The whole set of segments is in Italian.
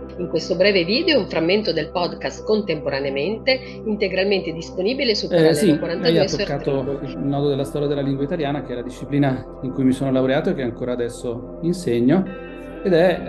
In questo breve video un frammento del podcast Contemporaneamente, integralmente disponibile su Parallelo Sì, lei 42 ha su toccato Artribel. il nodo della storia della lingua italiana, che è la disciplina in cui mi sono laureato e che ancora adesso insegno, ed è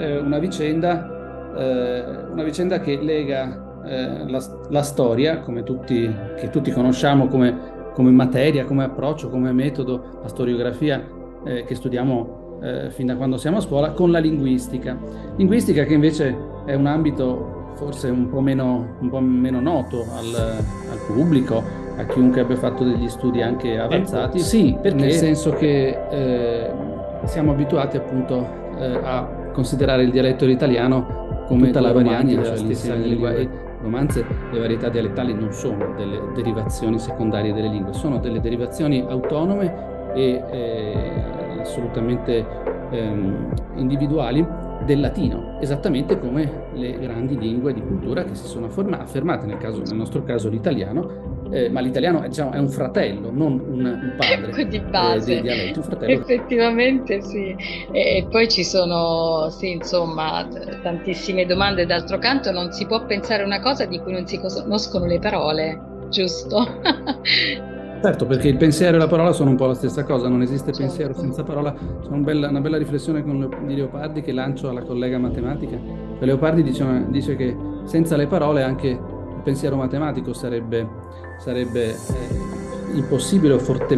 una vicenda che lega la storia, che tutti conosciamo come materia, come approccio, come metodo, la storiografia che studiamo fin da quando siamo a scuola, con la linguistica. Linguistica che invece è un ambito forse un po' meno noto al pubblico, a chiunque abbia fatto degli studi anche avanzati. Sì, nel senso che siamo abituati appunto a considerare il dialetto dell'italiano come tutta la variante della stessa lingua e romanze, le varietà dialettali non sono delle derivazioni secondarie delle lingue, sono delle derivazioni autonome e assolutamente individuali del latino, esattamente come le grandi lingue di cultura che si sono affermate, nel nostro caso l'italiano, ma l'italiano diciamo, è un fratello, non un padre Di dei base, dialetti, un fratello. effettivamente sì. E poi ci sono, sì, insomma, tantissime domande. D'altro canto non si può pensare una cosa di cui non si conoscono le parole, giusto? Certo, perché il pensiero e la parola sono un po' la stessa cosa, non esiste pensiero Certo. senza parola. C'è una bella riflessione di Leopardi che lancio alla collega matematica. Cioè, Leopardi dice che senza le parole anche il pensiero matematico sarebbe impossibile o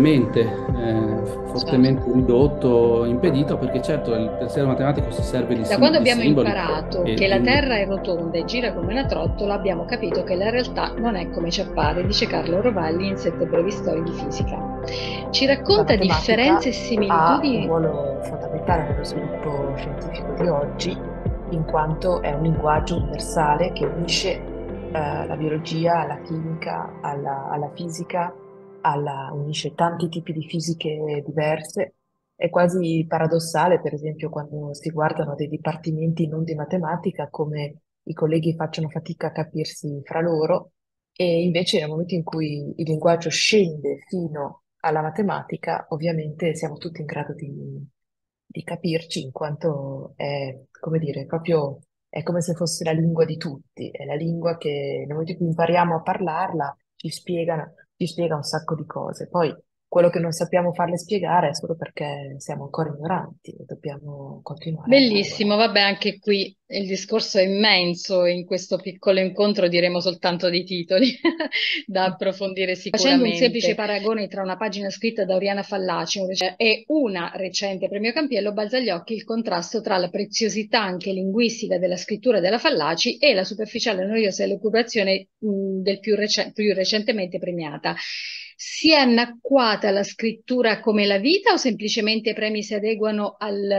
fortemente Certo. ridotto, impedito, perché certo il pensiero matematico si serve Da quando di abbiamo simboli imparato e che di la un... Terra è rotonda e gira come una trottola, abbiamo capito che la realtà non è come ci appare, dice Carlo Rovalli in Sette brevi storie di fisica. Ci La racconta differenze e matematica ha un similitudini. ruolo fondamentale nello sviluppo scientifico di oggi, in quanto è un linguaggio universale che unisce la biologia alla chimica, alla fisica, unisce tanti tipi di fisiche diverse. È quasi paradossale, per esempio, quando si guardano dei dipartimenti non di matematica, come i colleghi facciano fatica a capirsi fra loro, e invece nel momento in cui il linguaggio scende fino alla matematica, ovviamente siamo tutti in grado di capirci, in quanto è, come dire, proprio è come se fosse la lingua di tutti, è la lingua che nel momento in cui impariamo a parlarla ci spiega un sacco di cose. Poi quello che non sappiamo farle spiegare è solo perché siamo ancora ignoranti e dobbiamo continuare a Bellissimo, lavorare. vabbè, anche qui il discorso è immenso, in questo piccolo incontro diremo soltanto dei titoli da approfondire sicuramente. Facendo un semplice paragone tra una pagina scritta da Oriana Fallaci e una recente Premio Campiello, balza agli occhi il contrasto tra la preziosità anche linguistica della scrittura della Fallaci e la superficiale noiosa elucubrazione del più recentemente premiata. Si è annacquata la scrittura come la vita o semplicemente i premi si adeguano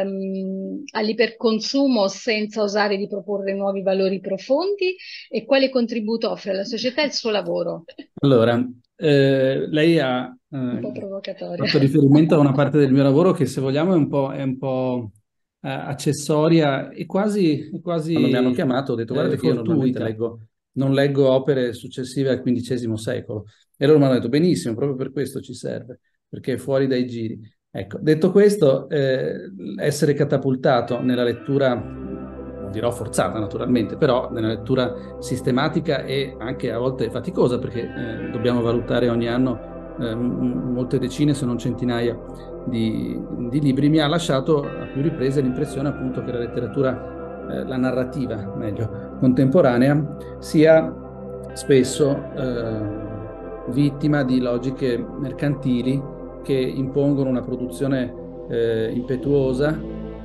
all'iperconsumo senza osare di proporre nuovi valori profondi? E quale contributo offre alla società il suo lavoro? Allora, lei ha Un po' provocatoria. fatto riferimento a una parte del mio lavoro che, se vogliamo, è un po' accessoria e quasi quando mi hanno chiamato, ho detto, guardate che io normalmente non leggo opere successive al XV secolo. E loro mi hanno detto, benissimo, proprio per questo ci serve, perché è fuori dai giri. Ecco, detto questo, essere catapultato nella lettura, non dirò forzata naturalmente, però nella lettura sistematica e anche a volte faticosa, perché dobbiamo valutare ogni anno molte decine, se non centinaia di libri, mi ha lasciato a più riprese l'impressione appunto che la letteratura, la narrativa, meglio, contemporanea, sia spesso vittima di logiche mercantili che impongono una produzione impetuosa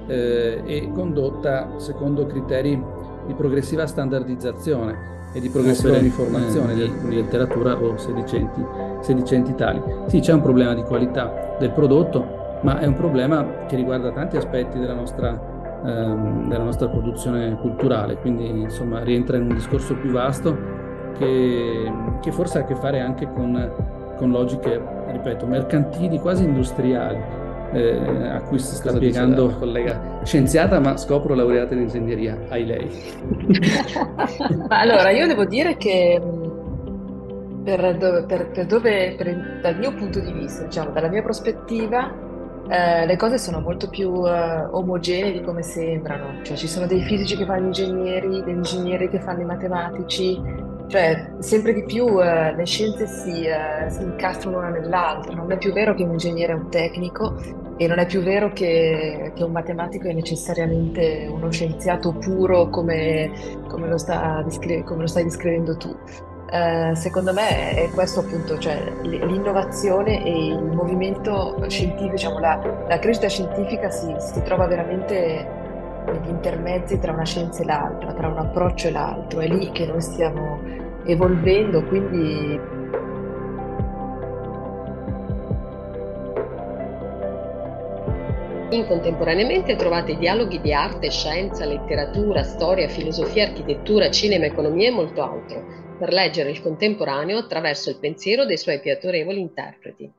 e condotta secondo criteri di progressiva standardizzazione e di progressiva uniformazione di letteratura o sedicenti tali. Sì, c'è un problema di qualità del prodotto, ma è un problema che riguarda tanti aspetti della nostra produzione culturale, quindi insomma rientra in un discorso più vasto che forse ha a che fare anche con logiche, ripeto, mercantili, quasi industriali, a cui si sta piegando la collega scienziata, ma scopro laureata in ingegneria, ai lei. Ma allora, io devo dire che dal mio punto di vista, diciamo, dalla mia prospettiva, Le cose sono molto più omogenee di come sembrano, cioè ci sono dei fisici che fanno gli ingegneri, degli ingegneri che fanno i matematici, cioè sempre di più le scienze si incastrano una nell'altra, non è più vero che un ingegnere è un tecnico e non è più vero che un matematico è necessariamente uno scienziato puro come lo stai descrivendo tu. Secondo me è questo appunto, cioè l'innovazione e il movimento scientifico, diciamo, la crescita scientifica si trova veramente negli intermezzi tra una scienza e l'altra, tra un approccio e l'altro. È lì che noi stiamo evolvendo, quindi Contemporaneamente trovate dialoghi di arte, scienza, letteratura, storia, filosofia, architettura, cinema, economia e molto altro, per leggere il contemporaneo attraverso il pensiero dei suoi più autorevoli interpreti.